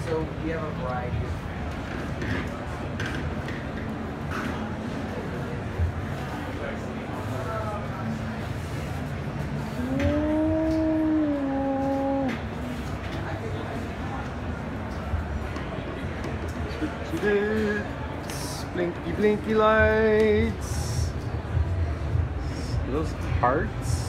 So we have a variety of blinky blinky lights. Those hearts.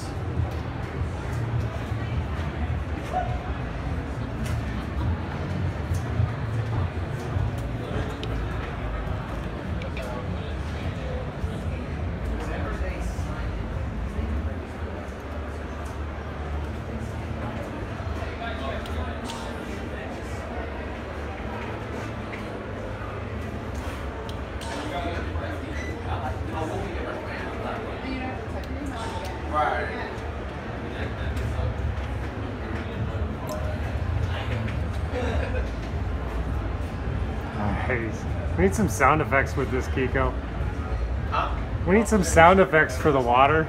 We need some sound effects with this, Kiko. Huh? We need some sound effects for the water.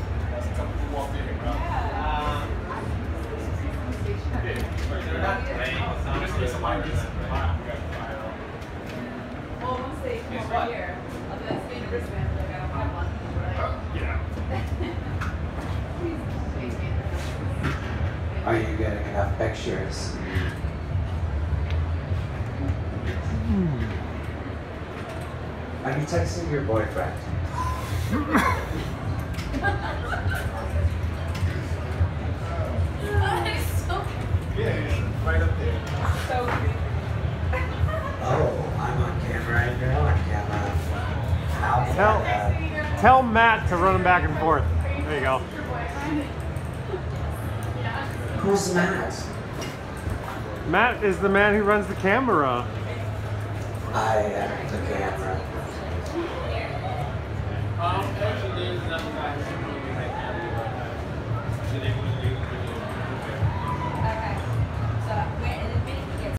Are you getting enough pictures? Are you texting your boyfriend? Yeah, right up there. So cute. Oh, I'm on camera and you're on camera. How Tell Matt to run them back and forth. There you go. Who's Matt? Matt is the man who runs the camera. I am the camera.